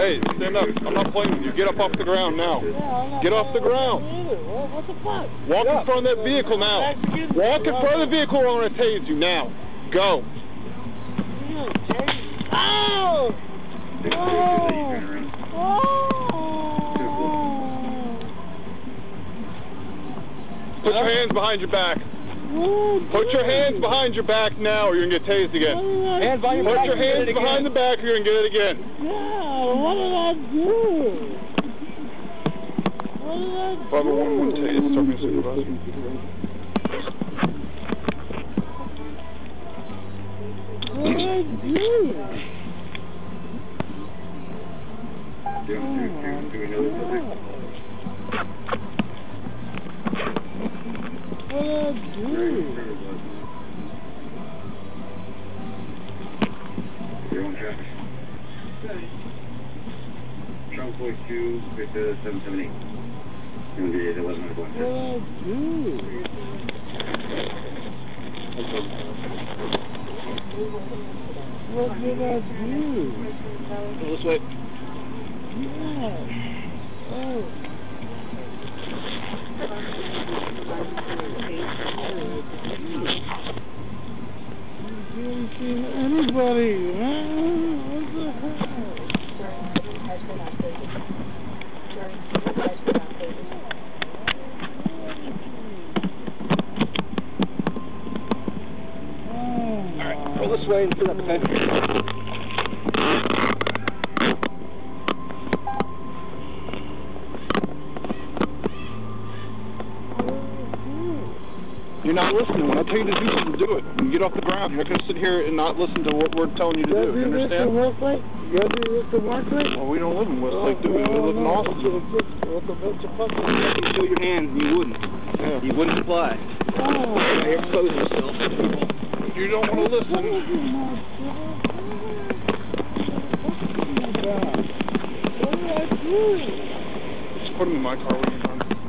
Hey, stand up. I'm not playing with you. Get up off the ground now. Get off the ground. What the fuck? Walk in front of that vehicle now. Walk in front of the vehicle or I'm going to tase you now. Go. Oh! Put your hands behind your back. Put your hands behind your back now or you're going to get tased again. Put your hands behind the back or you're going to get it again. Yeah, what did I do? What did I do? 511 tase, start being supervised. What did I do? Do we know this subject? What did I do? You're on traffic. Trunk voice 2, Victor 778. You want to be 11 What did I do? What did I do? Go this way. Yeah. Oh. Anybody, man? What the hell? During incident has been updated. During incident has been updated. All right, pull this way and sit up, okay? You're not listening. When I tell you to do something, do it. You get off the ground. You're not going to sit here and not listen to what we're telling you to do. You understand? Westlake? You ever been to Westlake? Well, we don't live in Westlake, do we? We live in Austin. You show your hands and you wouldn't. Yeah. You wouldn't comply. Oh. Now you're exposing yourself. You don't want to listen. What did I do? Just put him in my car when you're done.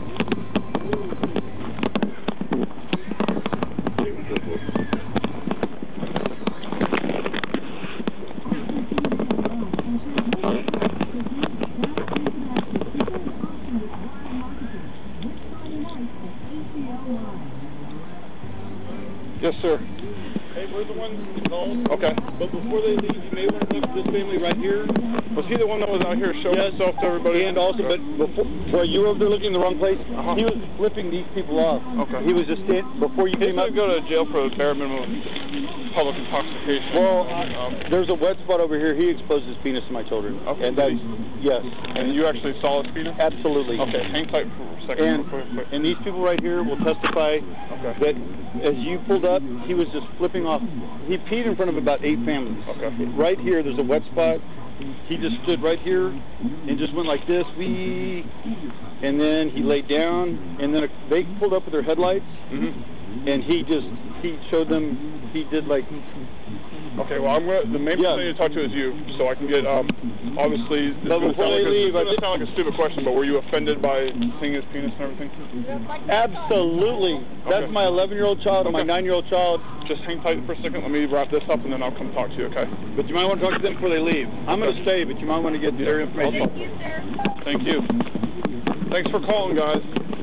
Yes, sir. Hey, we're the ones involved. Okay. But before they leave, you may want to talk to this family right here. Was he the one that was out here showing himself to everybody? And also, but before, while you were over there looking in the wrong place, he was flipping these people off. Okay. He was just before you He's came going up. to go to jail for the bare minimum public intoxication. Well, there's a wet spot over here. He exposed his penis to my children. Okay. And that's, yes. And you actually saw his penis? Absolutely. Okay, hang tight for a second. And these people right here will testify that as you pulled up, he was just flipping off. He peed in front of about 8 families. Okay. Right here, there's a wet spot. He just stood right here and just went like this, and then he laid down, and then they pulled up with their headlights, and he showed them, he did like... Okay, well, the main person I need to talk to is you, so I can get, obviously, this is going to sound like a stupid question, but were you offended by seeing his penis and everything? Absolutely. That's my 11-year-old child and my 9-year-old child. Just hang tight for a second. Let me wrap this up, and then I'll come talk to you, okay? But you might want to talk to them before they leave. I'm going to stay, but you might want to get their information. Thank you, sir. Thank you. Thanks for calling, guys.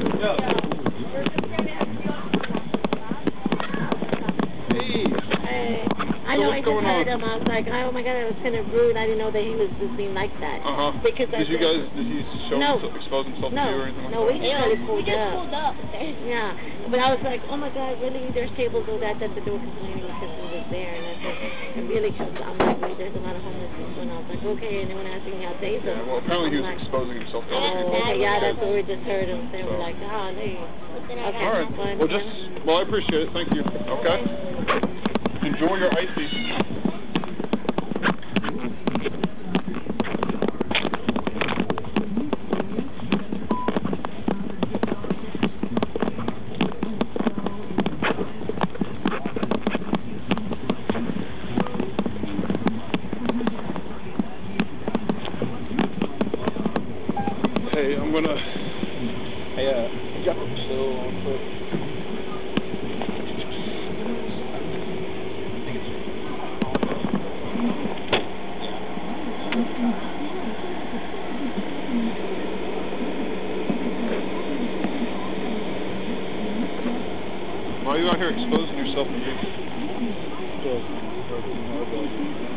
I know, I just heard him. I was like, oh my God, it was kind of rude. I didn't know that he was just being like that. Because did he expose himself to you or anything like that? No, we just pulled up. Yeah, but I was like, oh my God, really? There's tables all that the door complaining because he was there. And I said, and really, because I'm like, wait, there's a lot of homeless people. And I was like, okay. And then when I asked him how they Yeah, well, apparently he was exposing himself to other people. okay, yeah, that's what we just heard him say. We're like, oh, hey. Okay, all right. Well, I appreciate it. Thank you. Okay. Enjoy your icy. Hey, I'm gonna. Why are you out here exposing yourself to me?